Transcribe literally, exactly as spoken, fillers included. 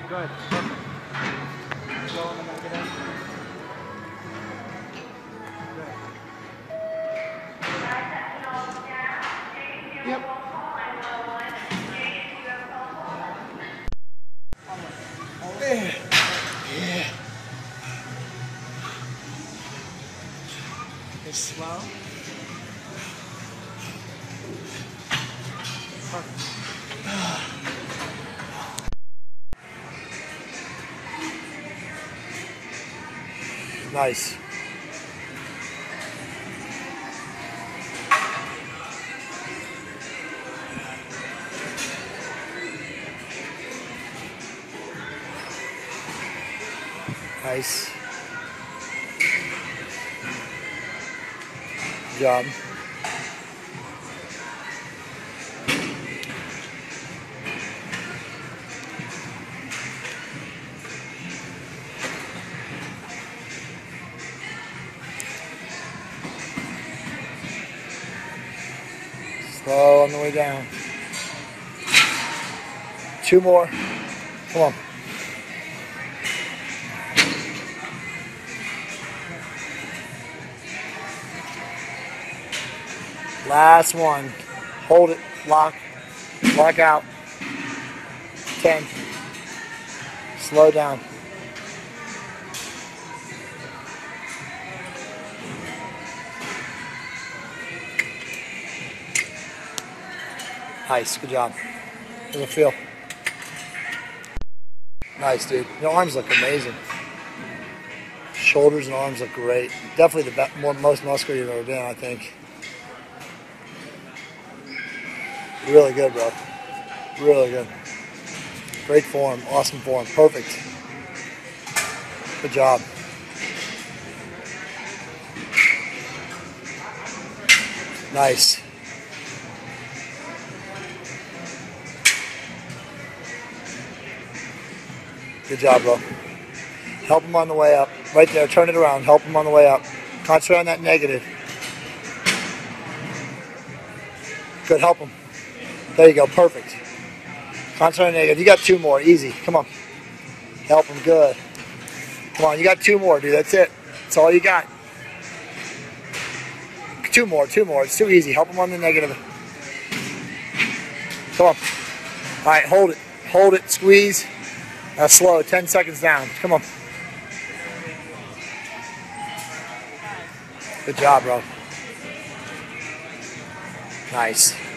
Good. Perfect. Slow in the negative. Good. Yep. Yeah. Yeah. It's slow. Perfect. Nice. Nice. Good job. Slow on the way down. Two more. Come on. Last one. Hold it. Lock. Lock out. Ten. Slow down. Nice. Good job. How does it feel? Nice, dude. Your arms look amazing. Shoulders and arms look great. Definitely the best, more, most muscular you've ever been, I think. Really good, bro. Really good. Great form. Awesome form. Perfect. Good job. Nice. Good job, bro. Help him on the way up. Right there. Turn it around. Help him on the way up. Concentrate on that negative. Good. Help him. There you go. Perfect. Concentrate on the negative. You got two more. Easy. Come on. Help him. Good. Come on. You got two more, dude. That's it. That's all you got. Two more. Two more. It's too easy. Help him on the negative. Come on. All right. Hold it. Hold it. Squeeze. That's slow. Ten seconds down. Come on. Good job, bro. Nice.